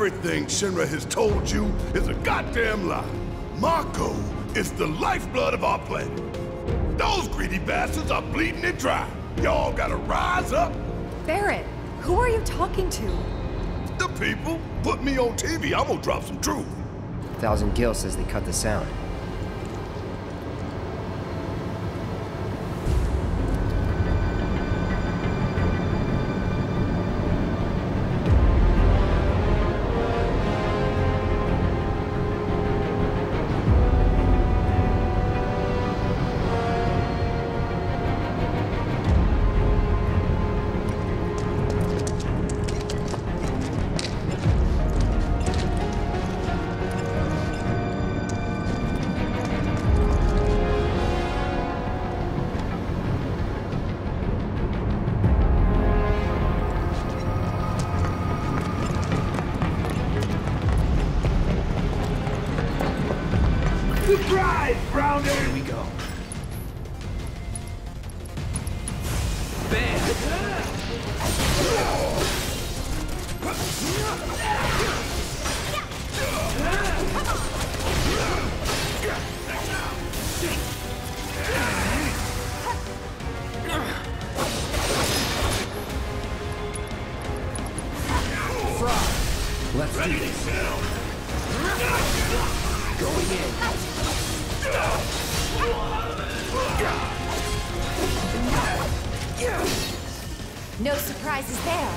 Everything Shinra has told you is a goddamn lie. Mako is the lifeblood of our planet. Those greedy bastards are bleeding it dry. Y'all gotta rise up. Barret, who are you talking to? The people put me on TV. I'm gonna drop some truth. Thousand Gil says they cut the sound. Surprise, Browner! Here we go. Bam! Let's do this. Going in. No surprises there.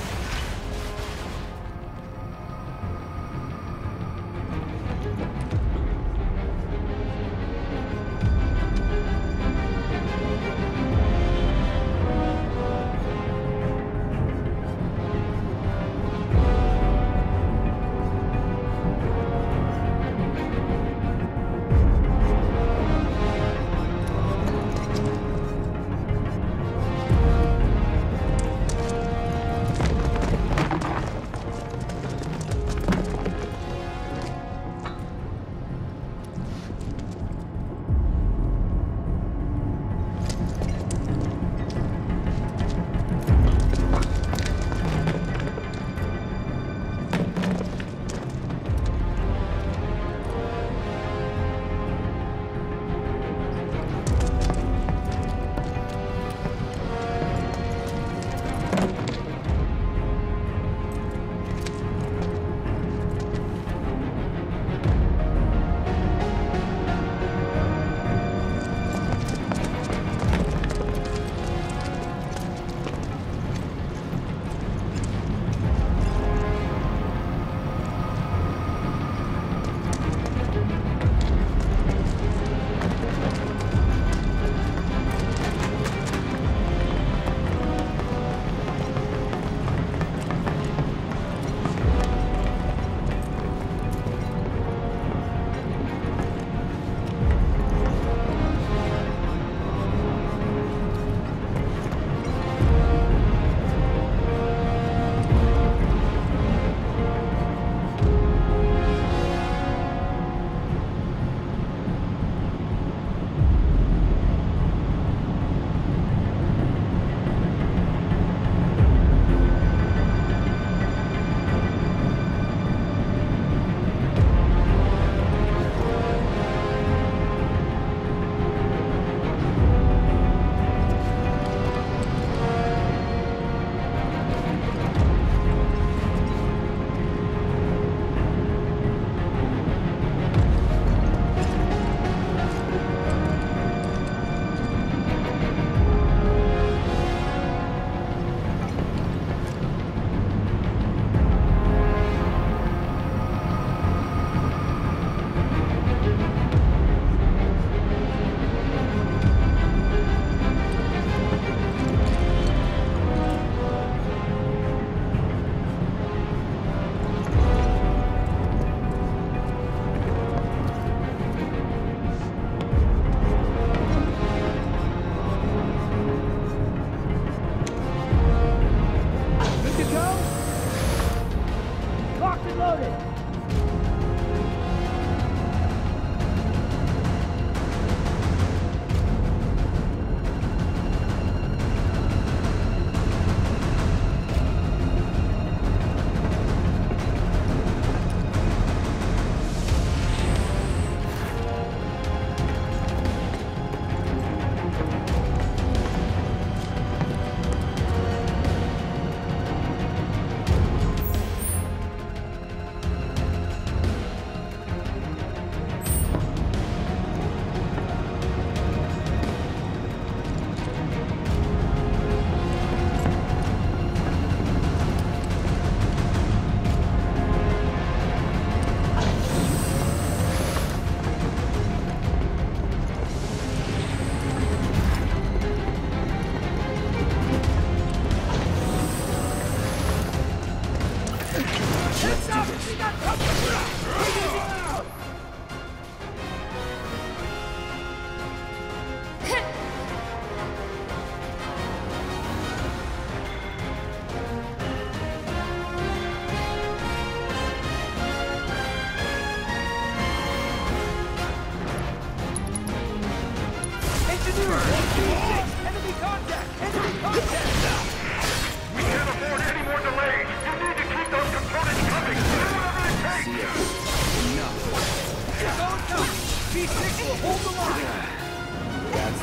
86 will hold the line. That's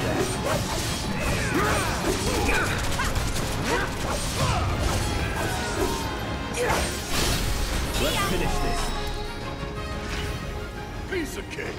that. Let's finish this. Piece of cake.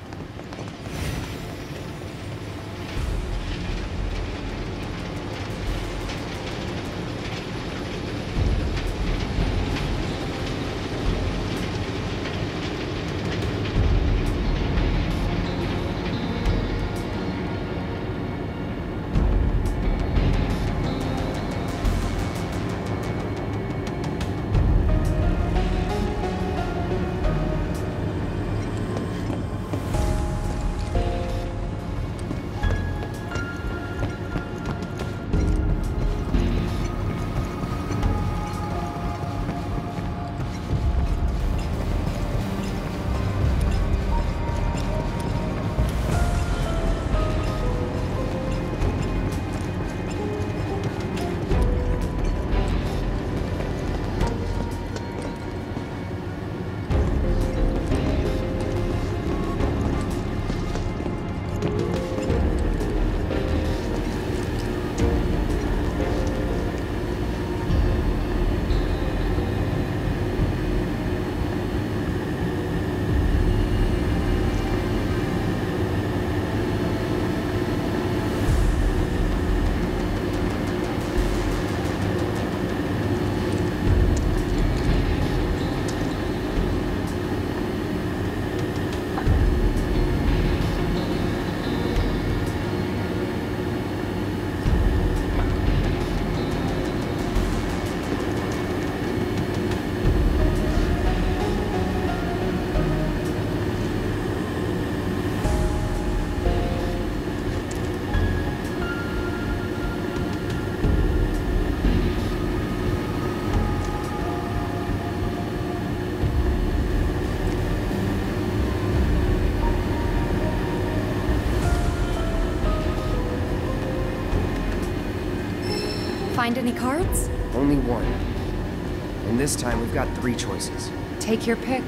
Find any cards? Only one. And this time we've got 3 choices. Take your pick.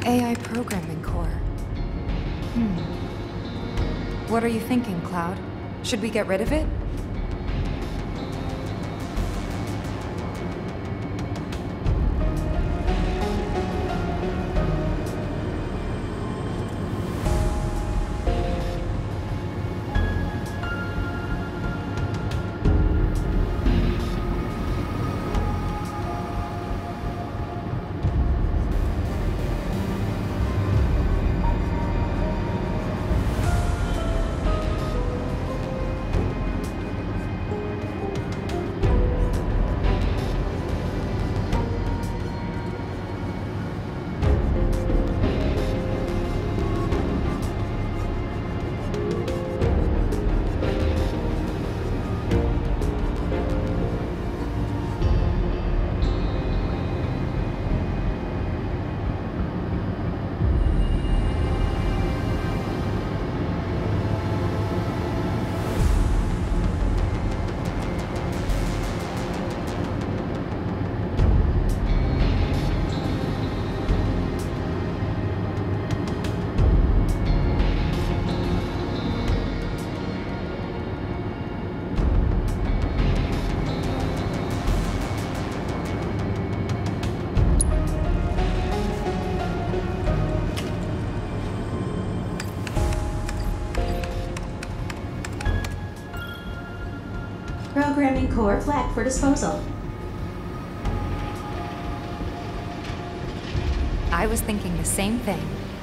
AI programming core. What are you thinking, Cloud? Should we get rid of it? Programming core flagged for disposal. I was thinking the same thing.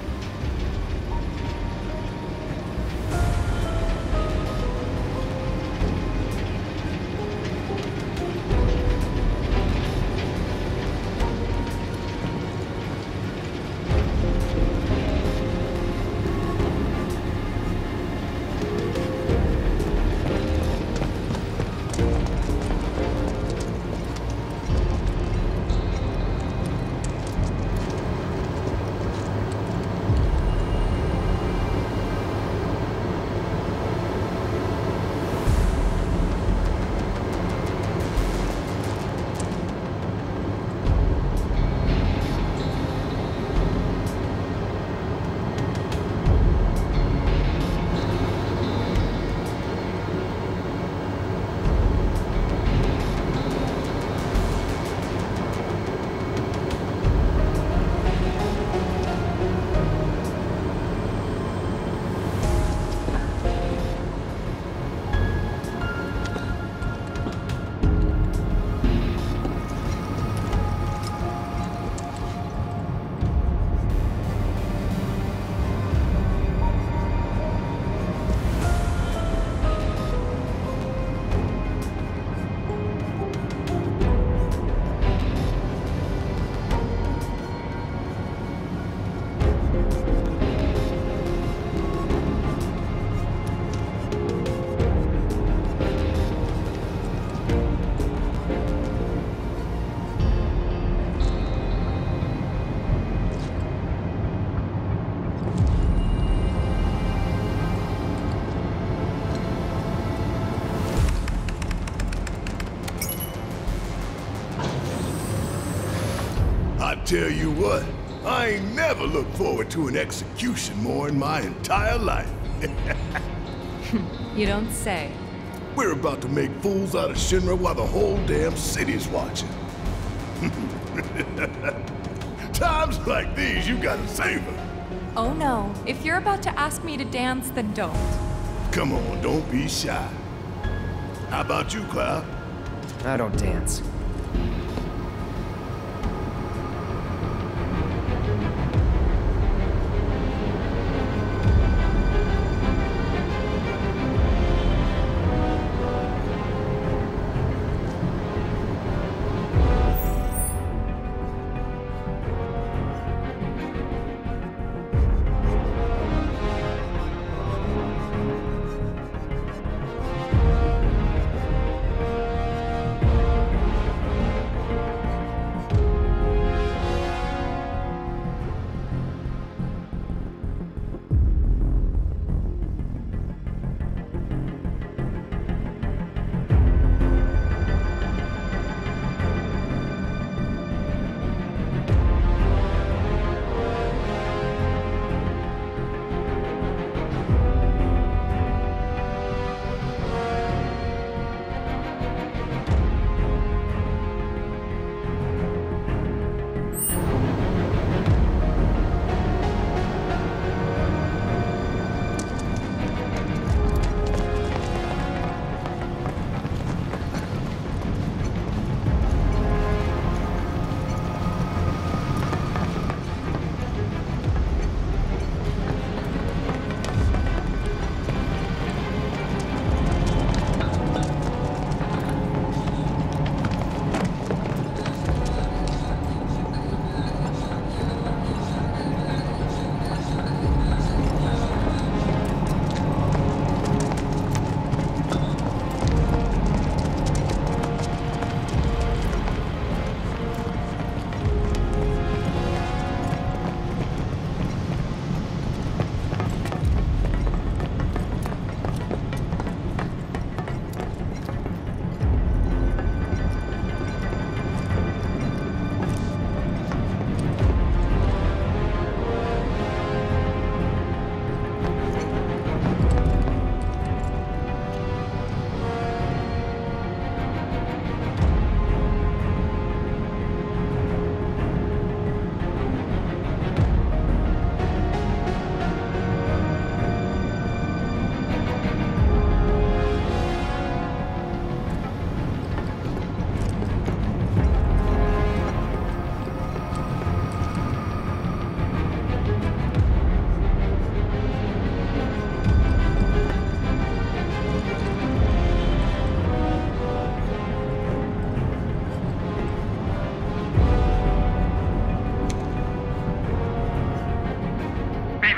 I tell you what, I ain't never looked forward to an execution more in my entire life. You don't say. We're about to make fools out of Shinra while the whole damn city's watching. Times like these, you gotta savor. Oh no, if you're about to ask me to dance, then don't. Come on, don't be shy. How about you, Cloud? I don't dance.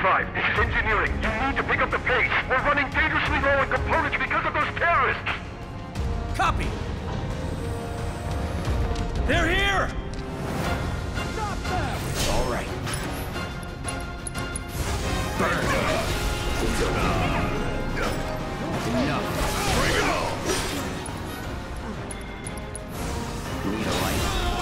5. This is engineering. You need to pick up the pace. We're running dangerously low on components because of those terrorists. Copy. They're here! Stop them! All right. Burn! Enough. Bring it on! Need a light.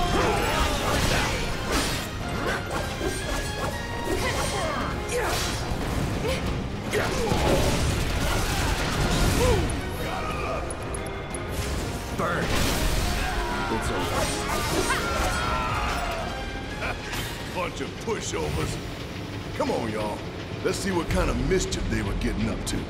Burn. It's over. Bunch of pushovers. Come on, y'all. Let's see what kind of mischief they were getting up to.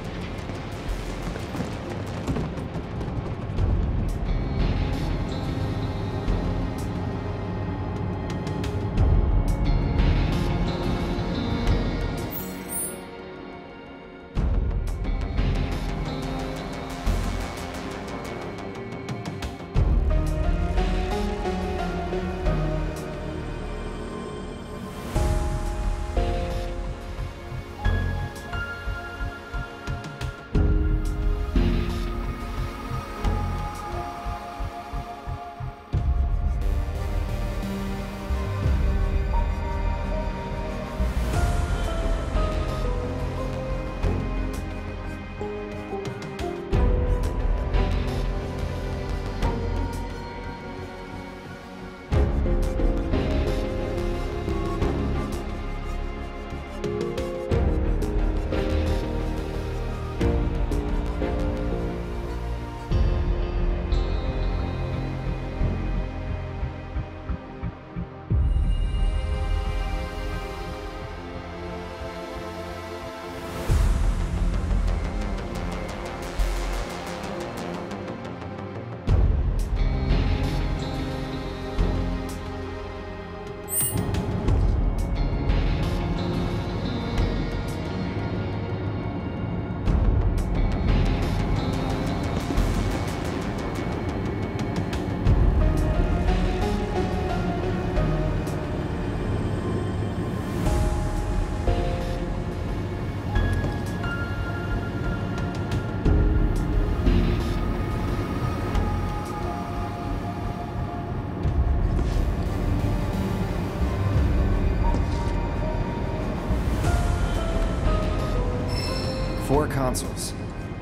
Four consoles.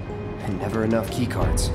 And never enough keycards.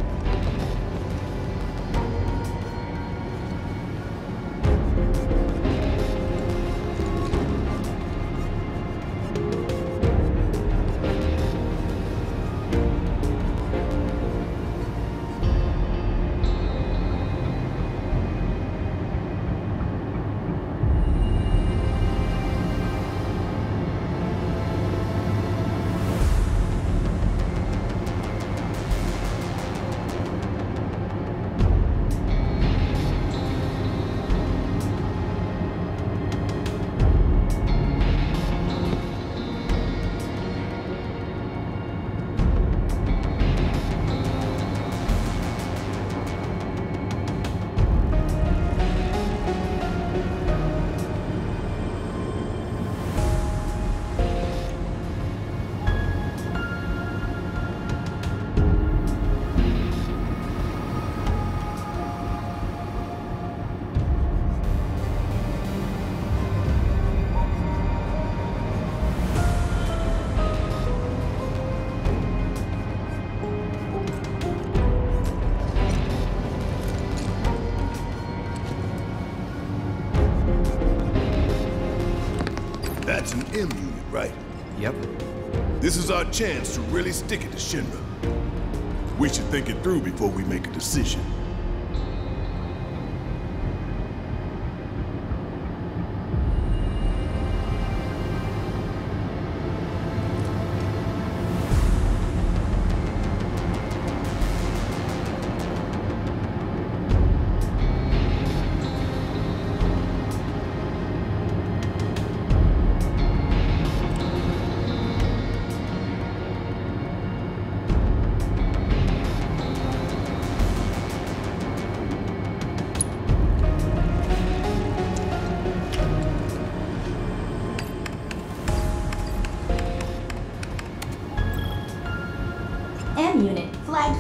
That's an M unit, right? Yep. This is our chance to really stick it to Shinra. We should think it through before we make a decision.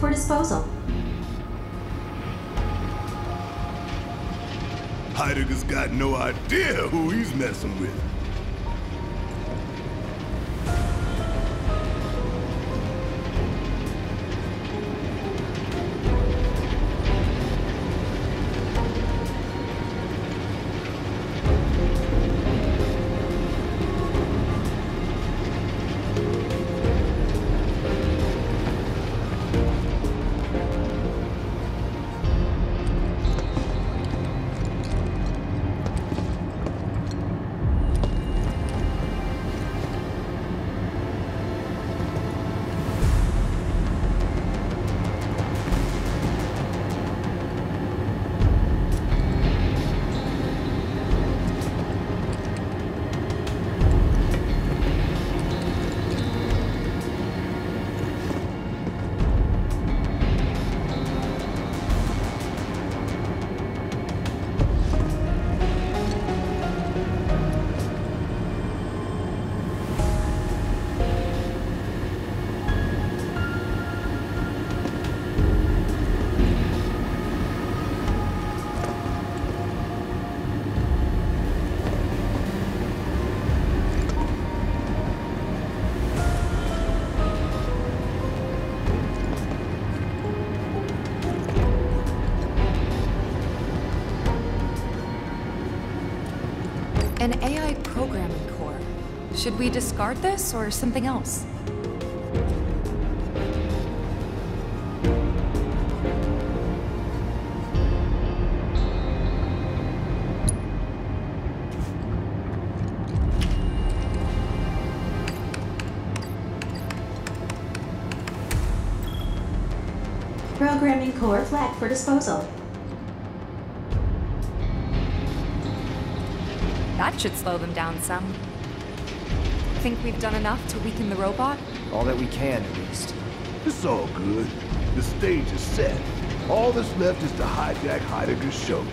for disposal. Heidegger's got no idea who he's messing with. An AI programming core. Should we discard this or something else? Programming core flagged for disposal. That should slow them down some. Think we've done enough to weaken the robot? All that we can, at least. It's all good. The stage is set. All that's left is to hijack Heidegger's show.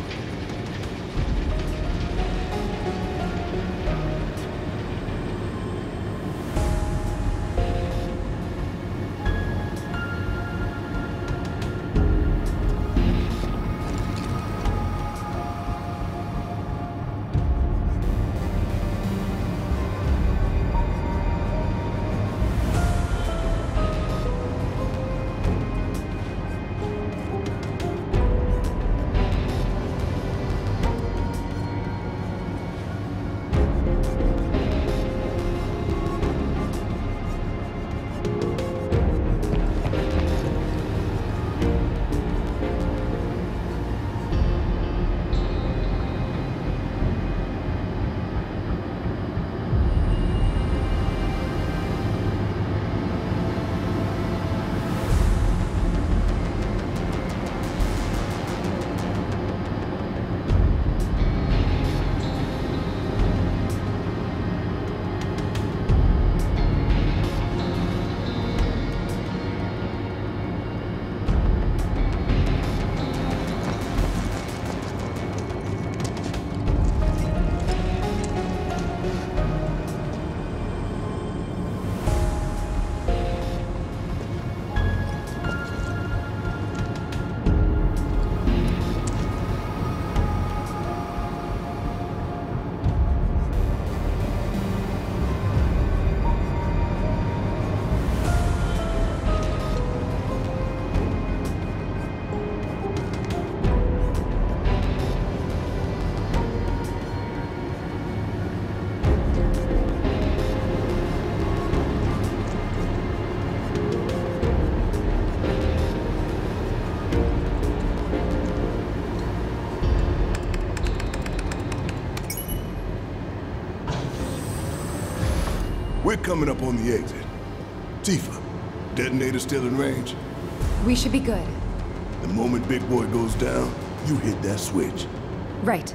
We're coming up on the exit. Tifa, detonator still in range? We should be good. The moment Big Boy goes down, you hit that switch. Right.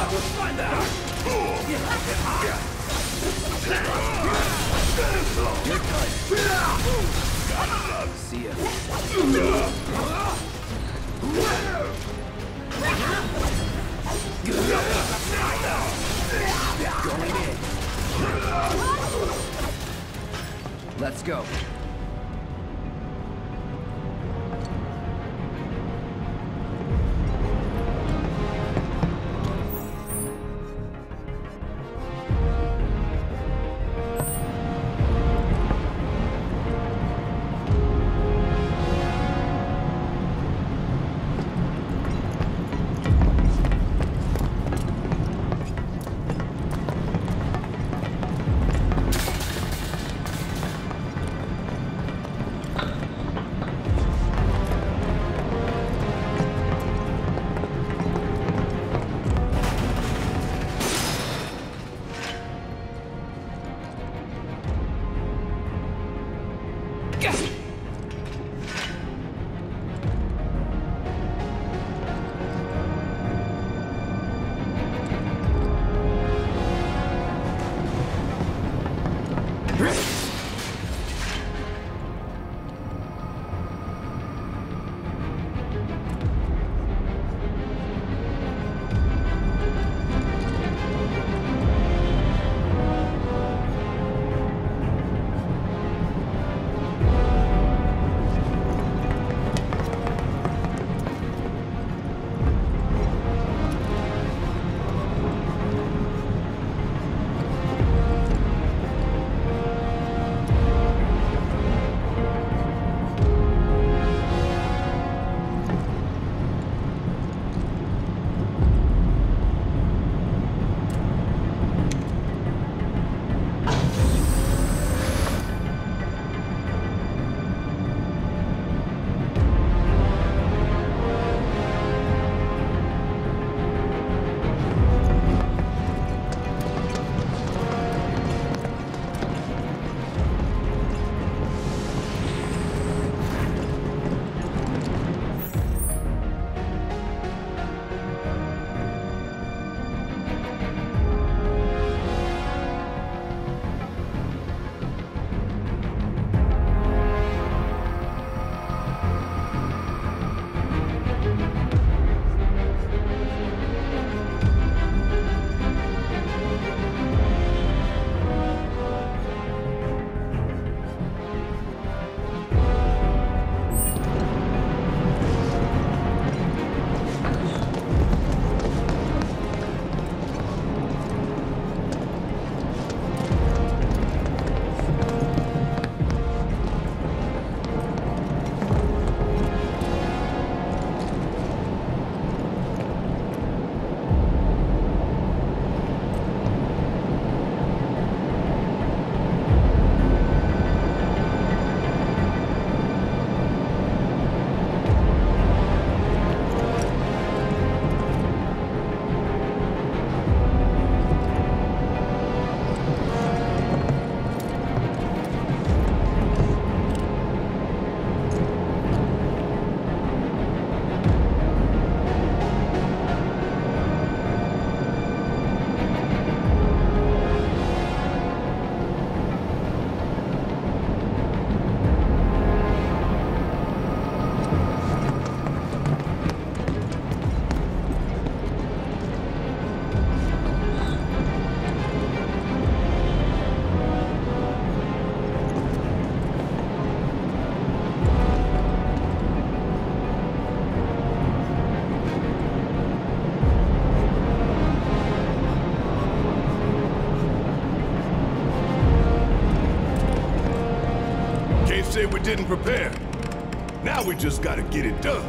Find out! You're done. See ya. Going in. Let's go. say we didn't prepare. Now we just gotta get it done.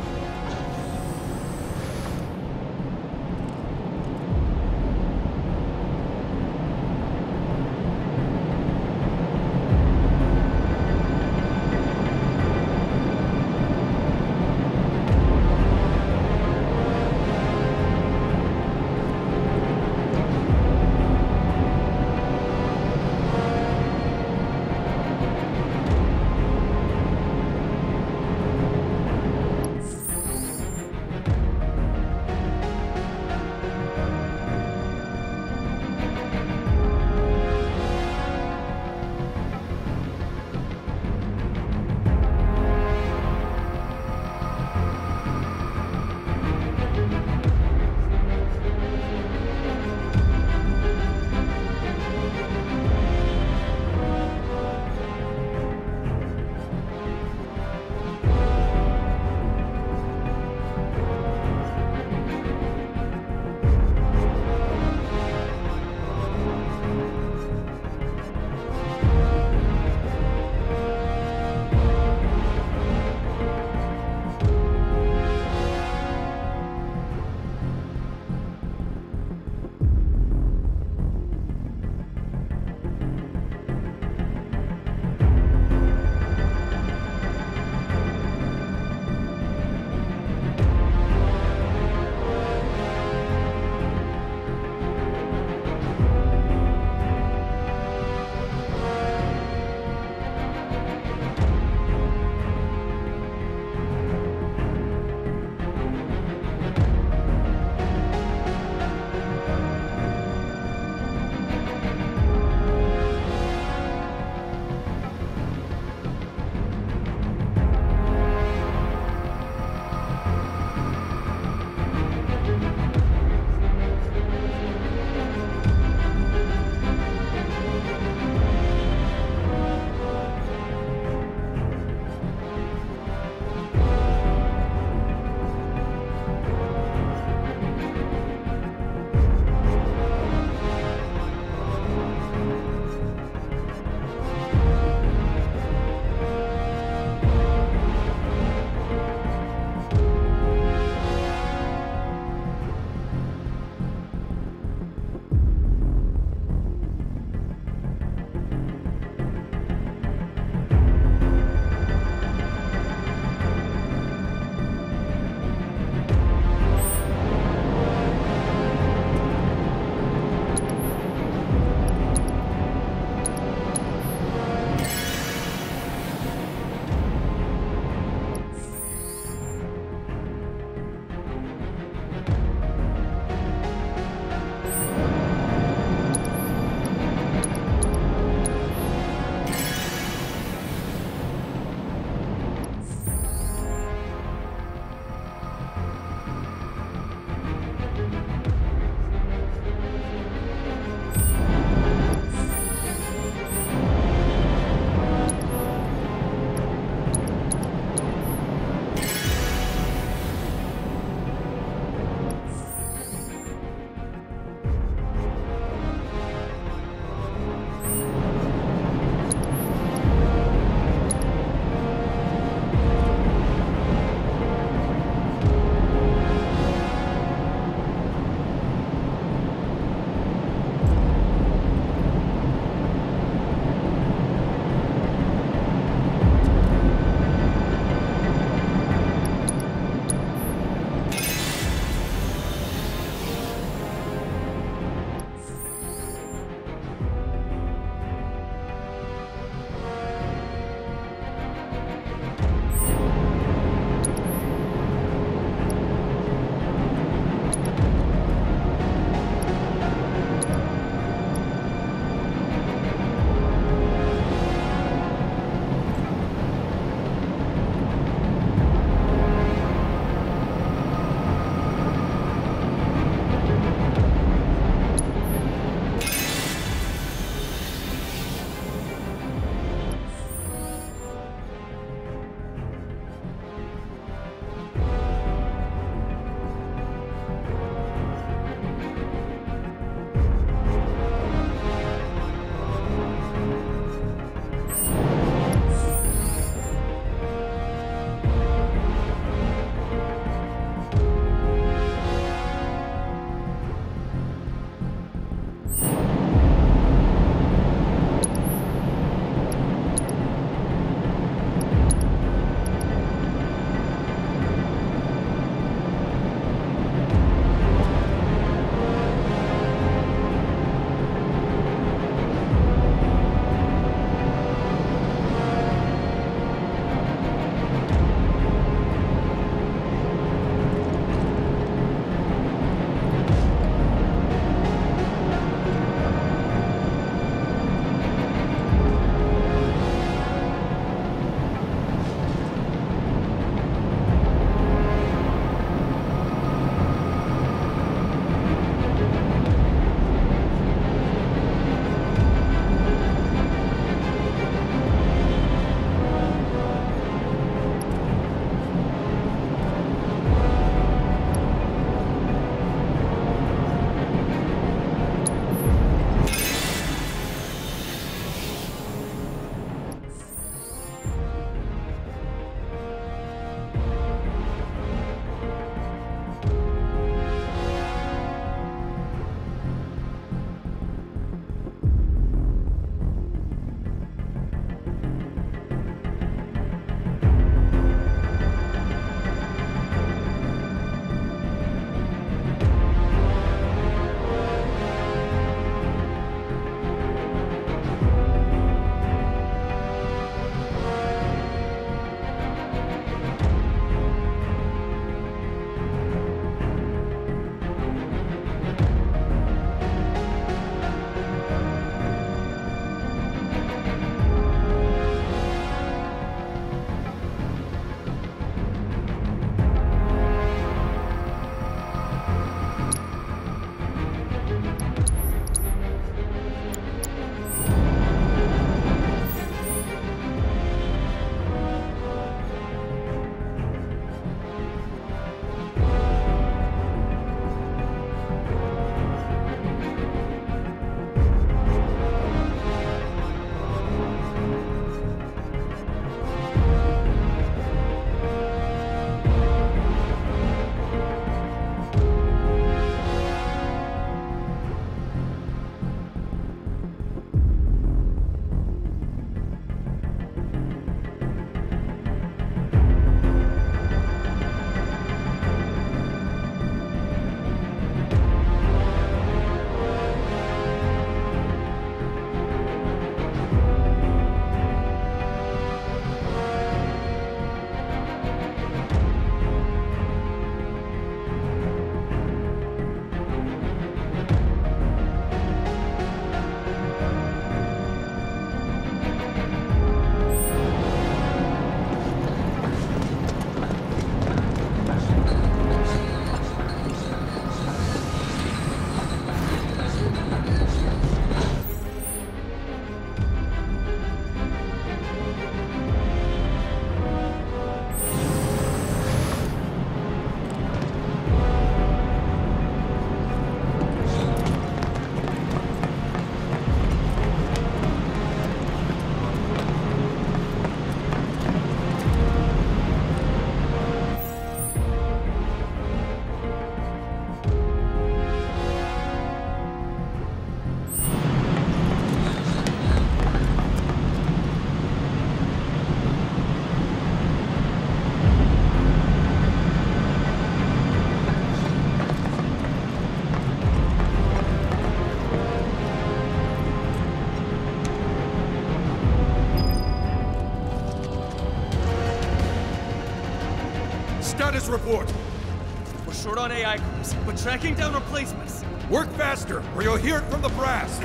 report. We're short on AI crews, but tracking down replacements. Work faster, or you'll hear it from the brass.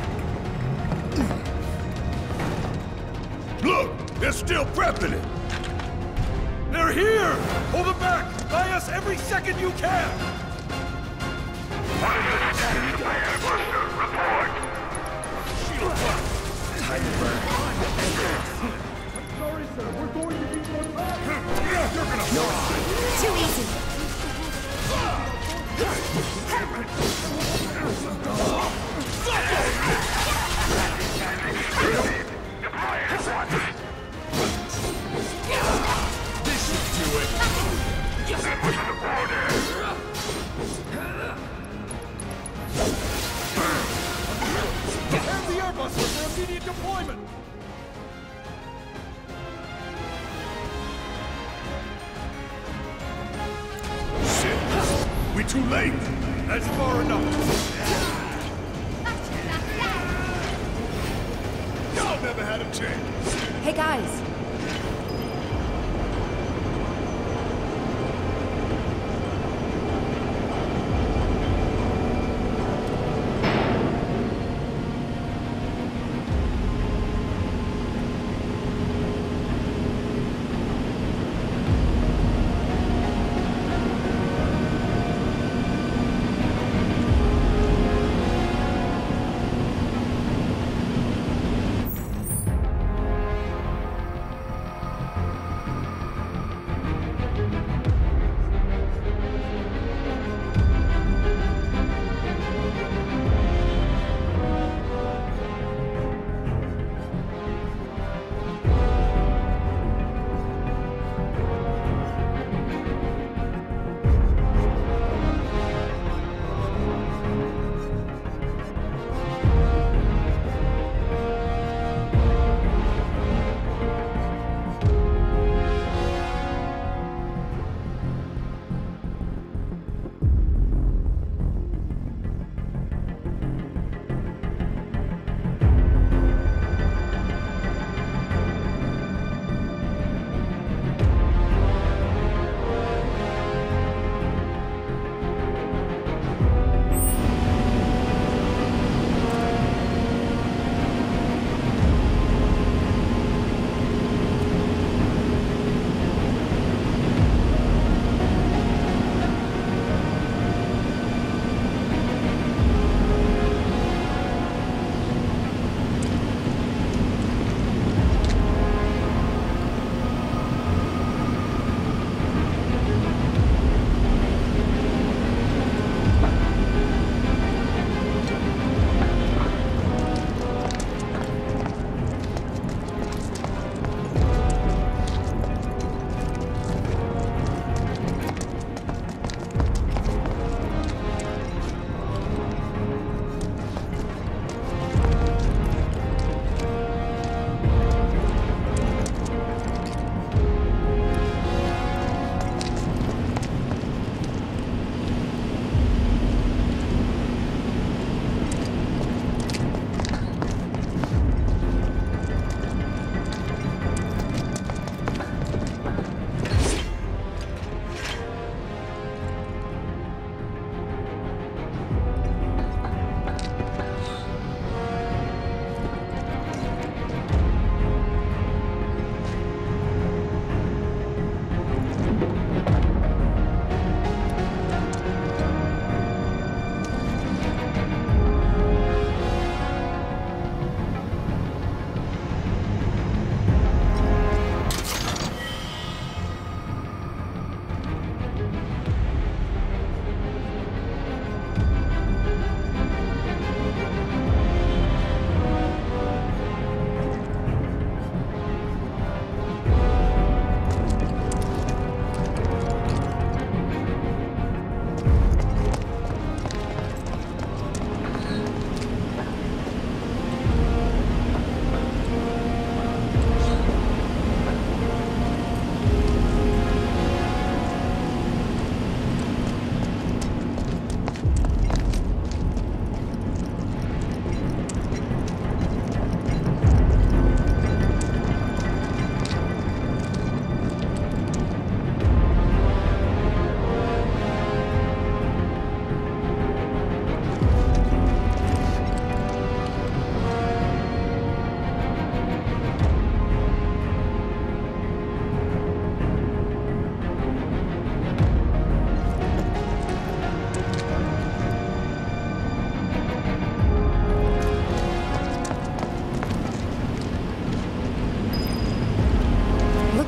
Look, they're still prepping it. They're here! Hold them back! Buy us every second you can! Time to burn. Sorry, sir. We're going to need more time. Yeah, you're gonna fly. Too easy. This should do it. Prepare the Airbuster for immediate deployment! Shit. We too late. That's far enough. Y'all never had a chance. Hey guys,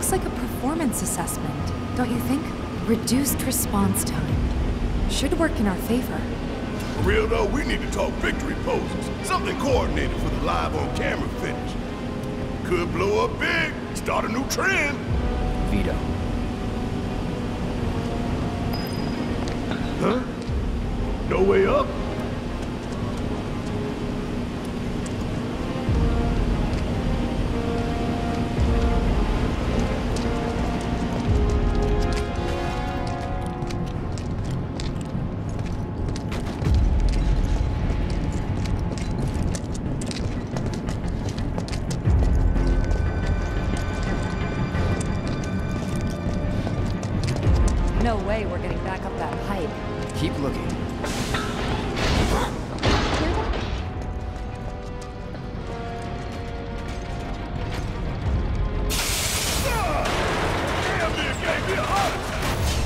looks like a performance assessment, don't you think? Reduced response time. Should work in our favor. For real though, we need to talk victory poses. Something coordinated for the live on camera finish. Could blow up big, start a new trend. Veto. Huh? No way up? No way we're getting back up that pipe. Keep looking. Damn, man, gave me a heart attack.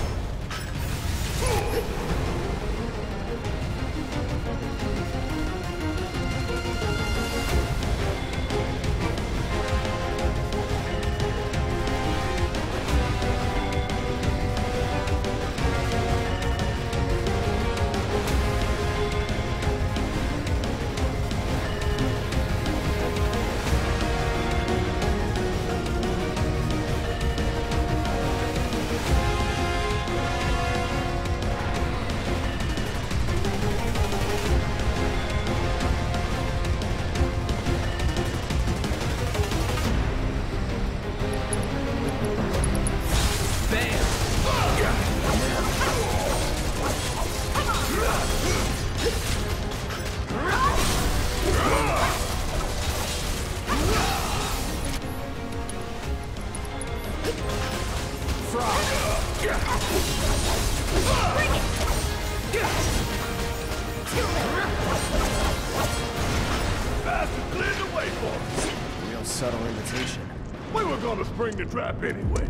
Bastard cleared the way for us. Real subtle invitation. We were gonna spring the trap anyway.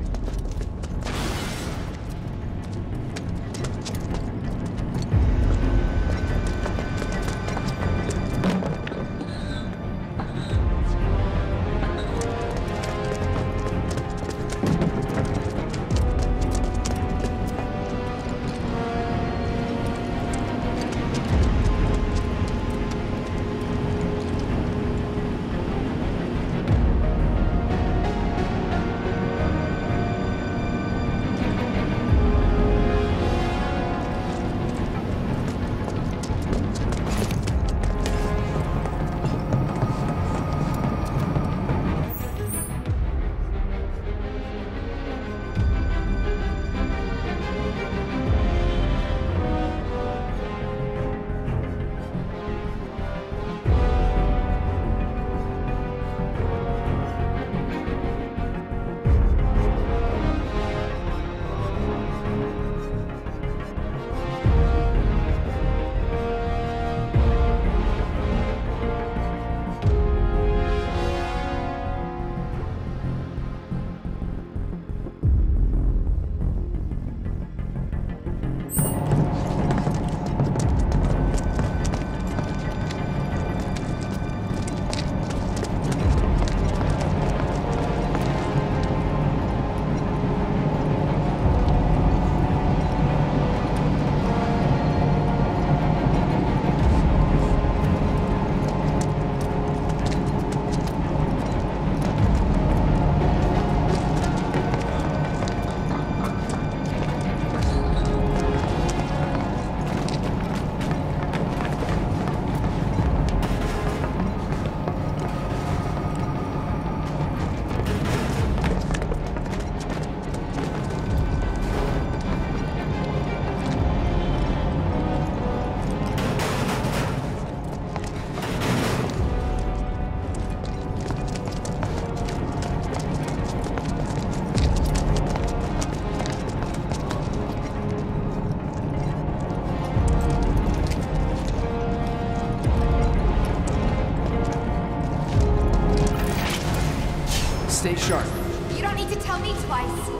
Stay sharp. You don't need to tell me twice.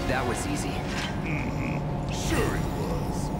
That was easy. Sure it was.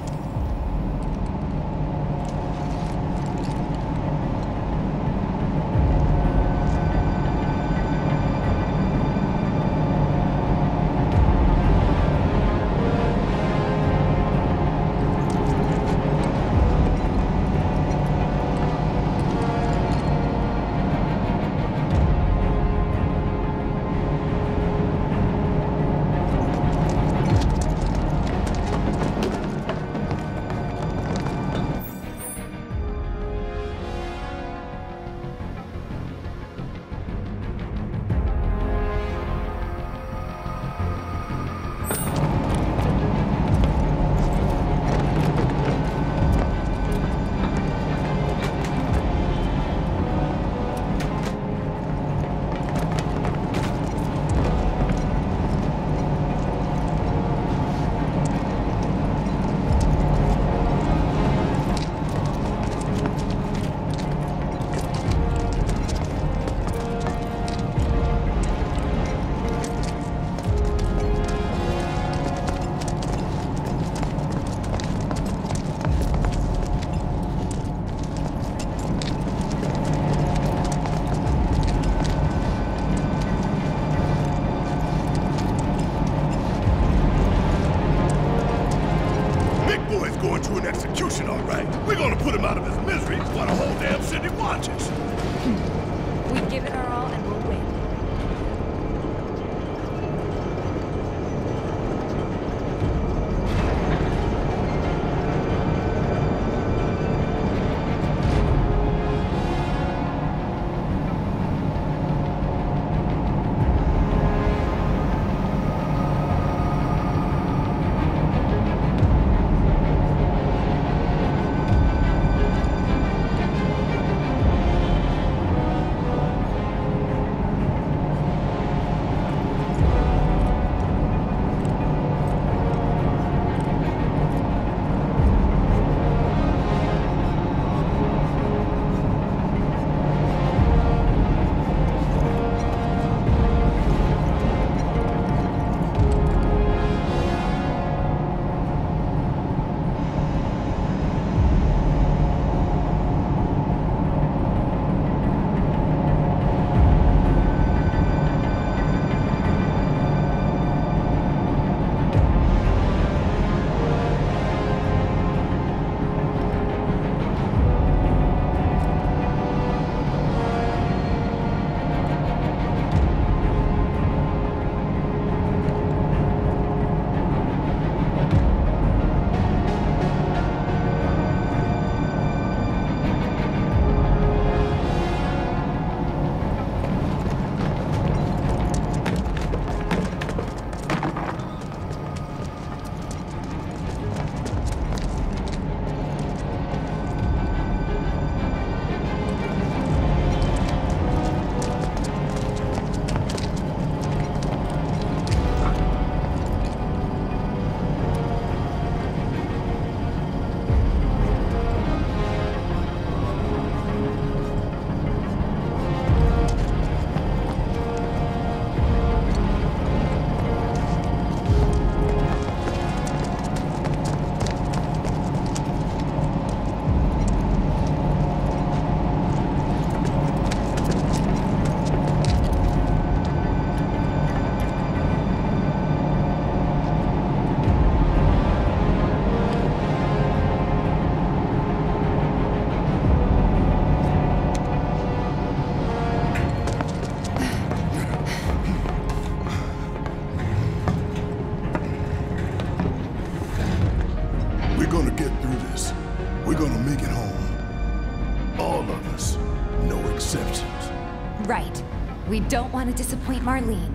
Right. We don't want to disappoint Marlene.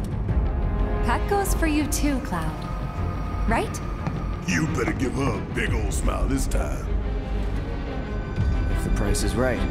That goes for you too, Cloud. Right? You better give her a big old smile this time. If the price is right.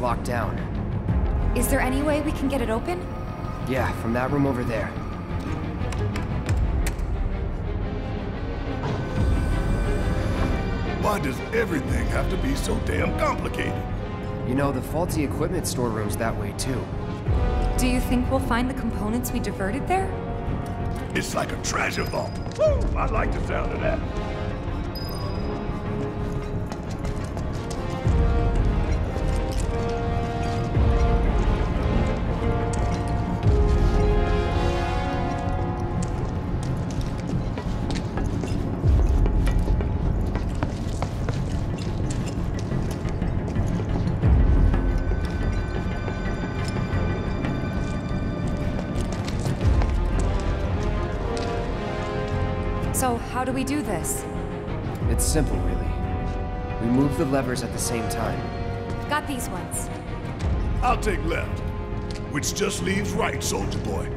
locked down. Is there any way we can get it open? Yeah, from that room over there. Why does everything have to be so damn complicated? You know, the faulty equipment storeroom's that way too. Do you think we'll find the components we diverted there? It's like a treasure vault. Woo! I like the sound of that. So, how do we do this? It's simple, really. We move the levers at the same time. Got these ones. I'll take left, which just leaves right, soldier boy.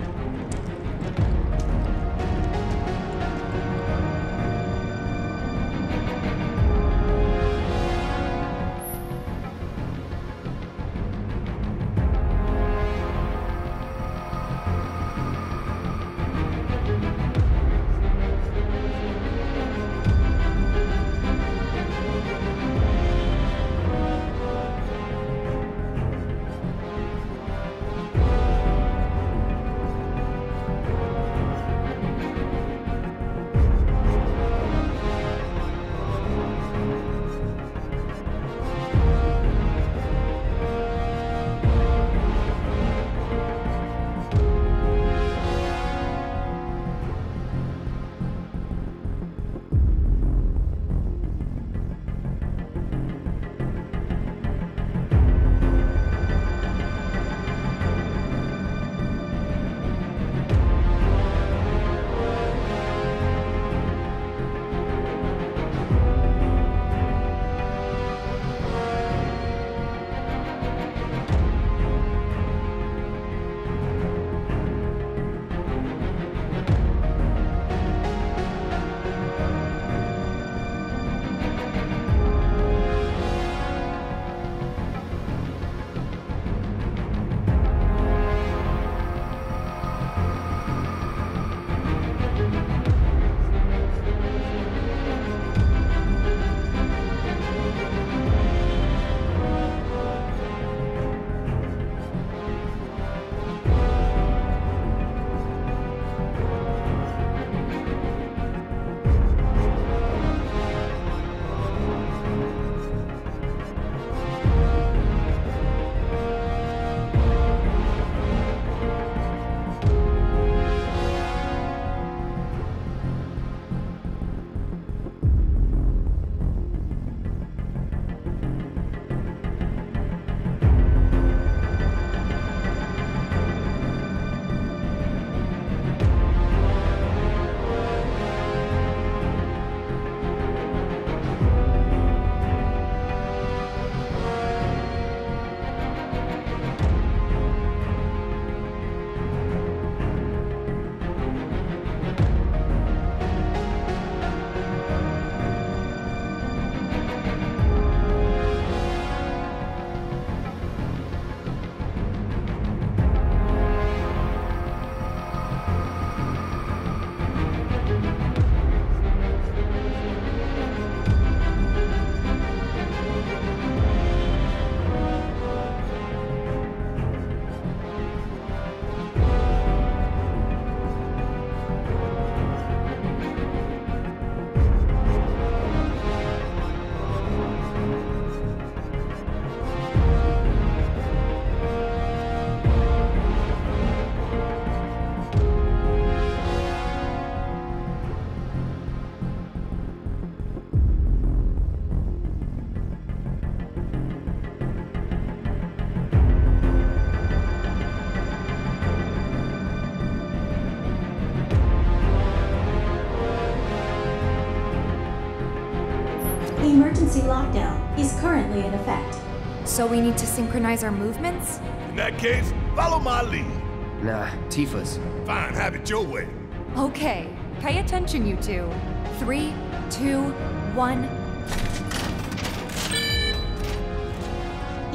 Emergency lockdown is currently in effect. So we need to synchronize our movements? In that case, follow my lead. Nah, Tifa's. Fine, have it your way. Okay, pay attention, you two. 3, 2, 1.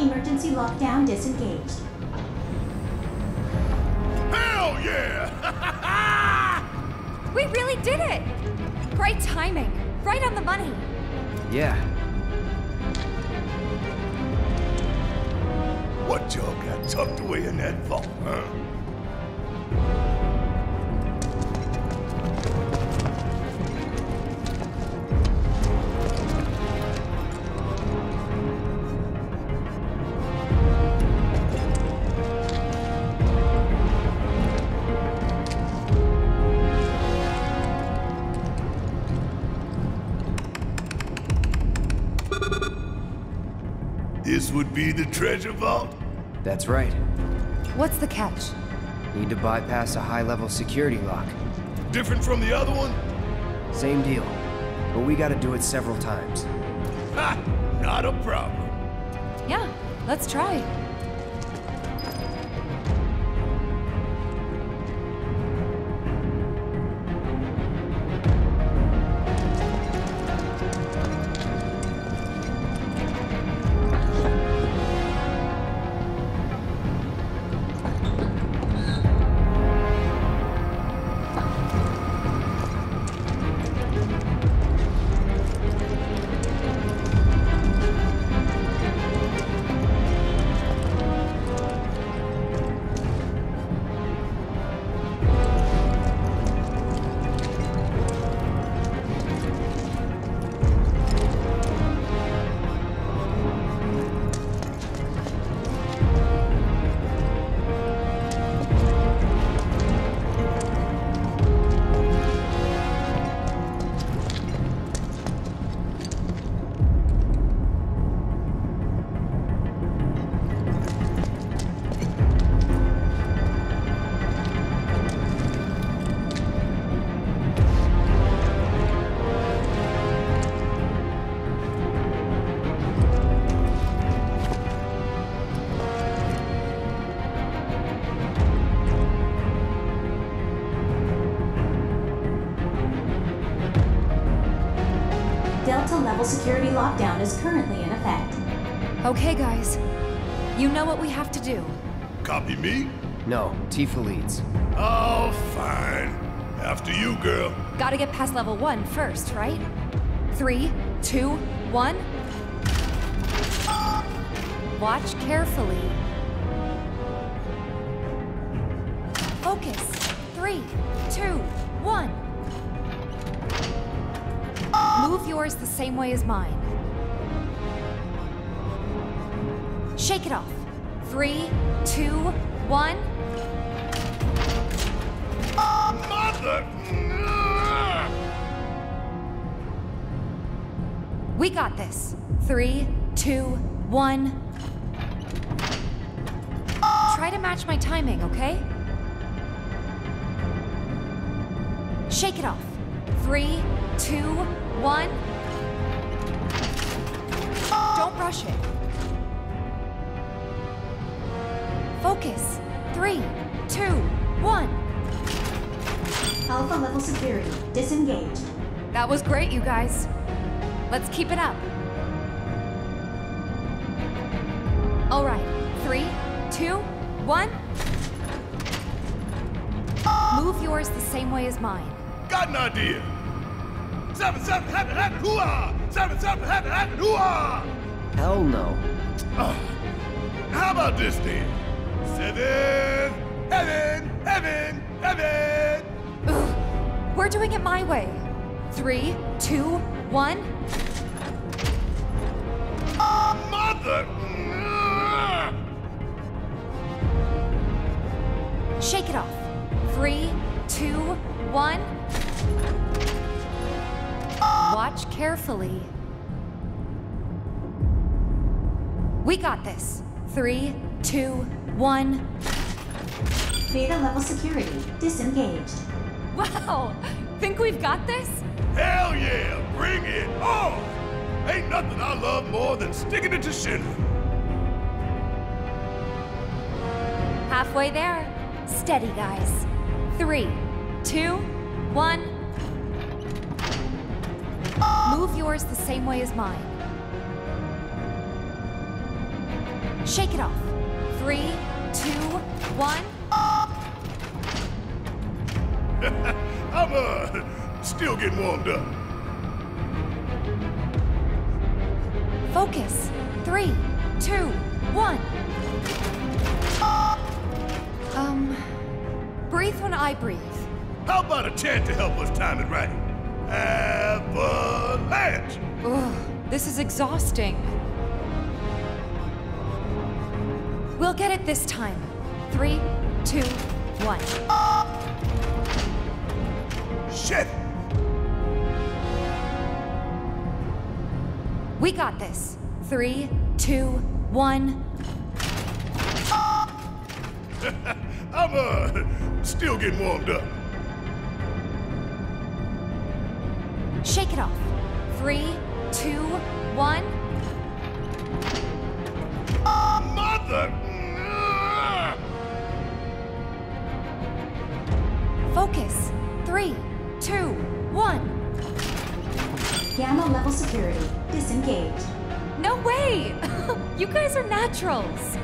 Emergency lockdown disengaged. Hell yeah! We really did it! Great timing. Right on the money. Yeah. What y'all got tucked away in that vault, huh? This would be the treasure vault? That's right. What's the catch? Need to bypass a high-level security lock. Different from the other one? Same deal. But we gotta do it several times. Ha! Not a problem. Yeah, let's try. Delta level security lockdown is currently in effect. Okay, guys. You know what we have to do. Copy me? No, Tifa leads. Oh, fine. After you, girl. Gotta get past level 1 first, right? 3, 2, 1. Watch carefully. Focus. 3, 2, 1. Move yours the same way as mine. Shake it off. 3, 2, 1. Mother! We got this. 3, 2, 1. Try to match my timing, okay? Shake it off. 3, 2, 1. Don't rush it. Focus. 3, 2, 1. Alpha level security disengaged. That was great, you guys. Let's keep it up. All right. 3, 2, 1. Move yours the same way as mine. Got an idea. 7, happen, hoo-ah! 7, happen, hoo-ah! Hell no. How about this then? 7, heaven! Ugh. We're doing it my way. 3, 2, 1. Mother! Shake it off. 3, 2, 1. Watch carefully. We got this. 3, 2, 1. Beta level security disengaged. Wow! Think we've got this? Hell yeah! Bring it on! Ain't nothing I love more than sticking it to Shinra. Halfway there. Steady, guys. 3, 2, 1. Move yours the same way as mine. Shake it off. 3, 2, 1. I'm, still getting warmed up. Focus. 3, 2, 1. Breathe when I breathe. How about a chant to help us time it right? Avalanche! Ugh, this is exhausting. We'll get it this time. 3, 2, 1. Shit! We got this. 3, 2, 1. I'm, still getting warmed up. Shake it off. 3, 2, 1. Mother! Focus. 3, 2, 1. Gamma level security. Disengaged. No way! You guys are naturals.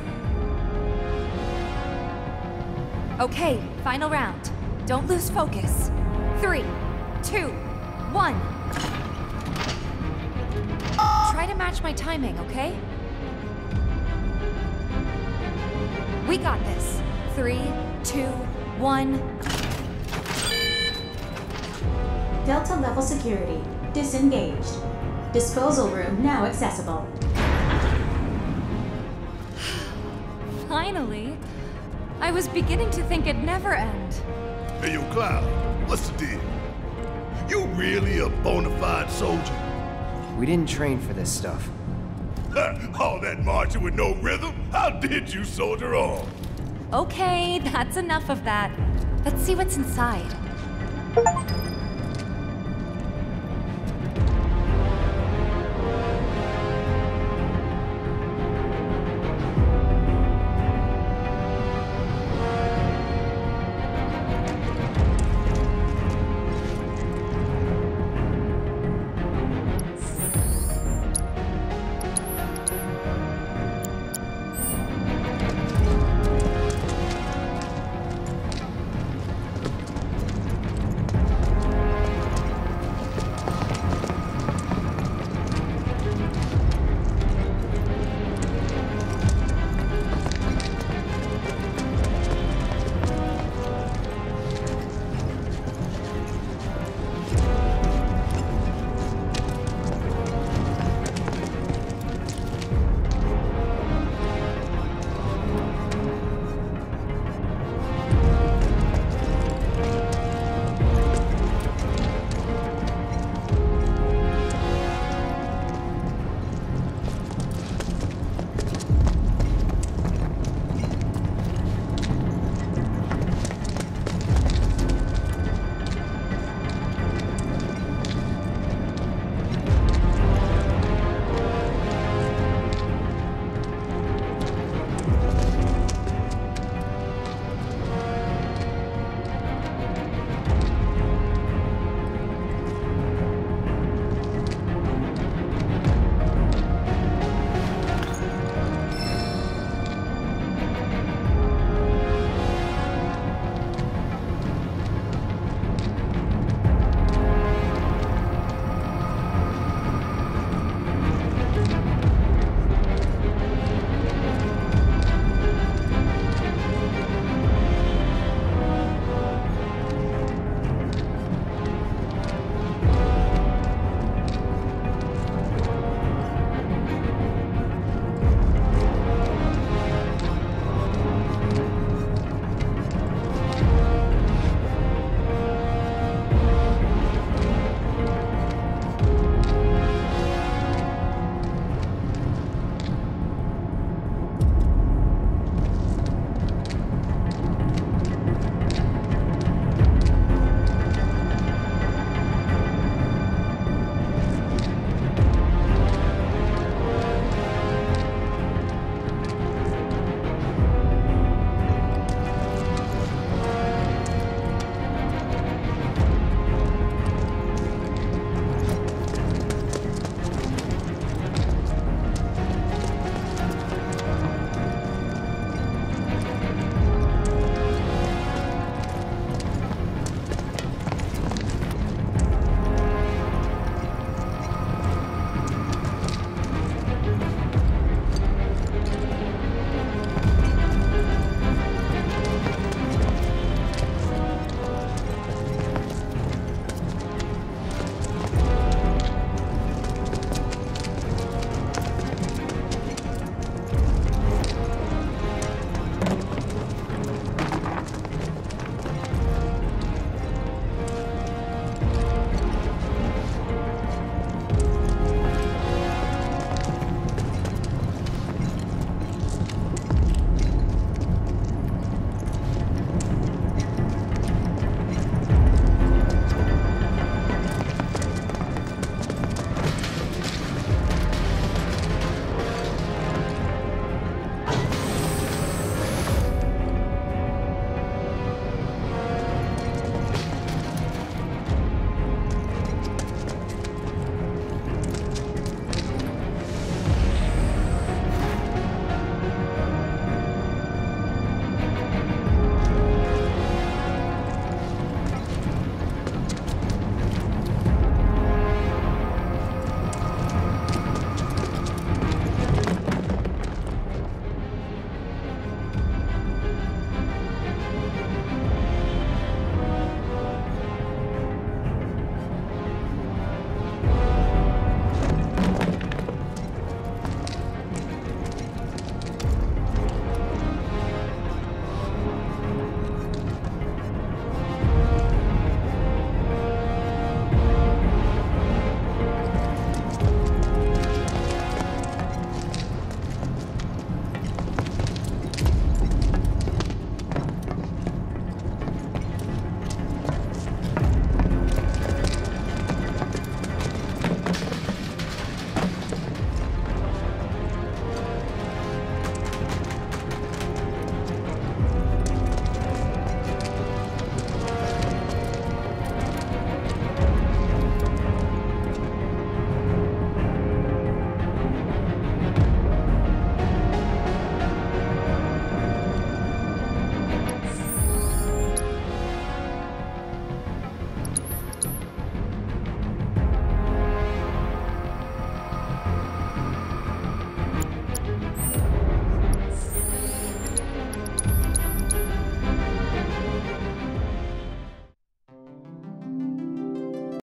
Okay, final round. Don't lose focus. 3, 2, 1. Try to match my timing, okay? We got this. 3, 2, 1. Delta level security. Disengaged. Disposal room now accessible. Finally. I was beginning to think it'd never end. Hey, yo, Cloud, what's the deal? You really a bona fide soldier? We didn't train for this stuff. All that marching with no rhythm? How did you soldier on? Okay, that's enough of that. Let's see what's inside.